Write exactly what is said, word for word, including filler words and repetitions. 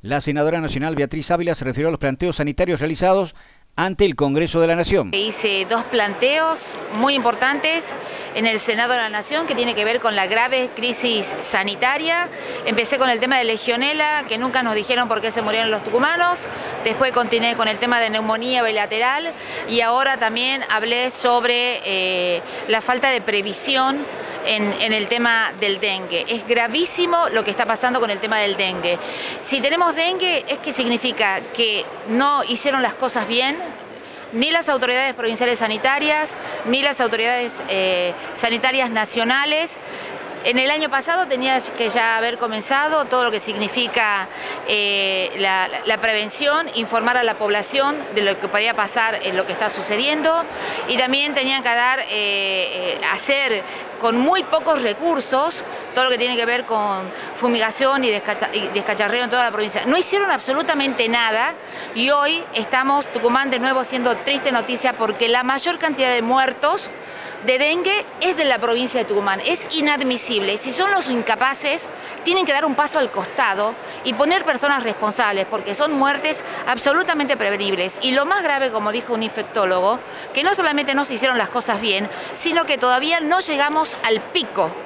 La senadora nacional Beatriz Ávila se refirió a los planteos sanitarios realizados ante el Congreso de la Nación. Hice dos planteos muy importantes en el Senado de la Nación que tiene que ver con la grave crisis sanitaria. Empecé con el tema de legionela, que nunca nos dijeron por qué se murieron los tucumanos. Después continué con el tema de neumonía bilateral y ahora también hablé sobre eh, la falta de previsión En, en el tema del dengue. Es gravísimo lo que está pasando con el tema del dengue. Si tenemos dengue es que significa que no hicieron las cosas bien, ni las autoridades provinciales sanitarias, ni las autoridades eh, sanitarias nacionales. En el año pasado tenía que ya haber comenzado todo lo que significa eh, la, la prevención, informar a la población de lo que podía pasar en lo que está sucediendo y también tenían que dar, eh, eh, hacer con muy pocos recursos todo lo que tiene que ver con fumigación y, descacha, y descacharreo en toda la provincia. No hicieron absolutamente nada y hoy estamos, Tucumán, de nuevo siendo triste noticia porque la mayor cantidad de muertos de dengue es de la provincia de Tucumán. Es inadmisible. Si son los incapaces, tienen que dar un paso al costado y poner personas responsables, porque son muertes absolutamente prevenibles. Y lo más grave, como dijo un infectólogo, que no solamente no se hicieron las cosas bien, sino que todavía no llegamos al pico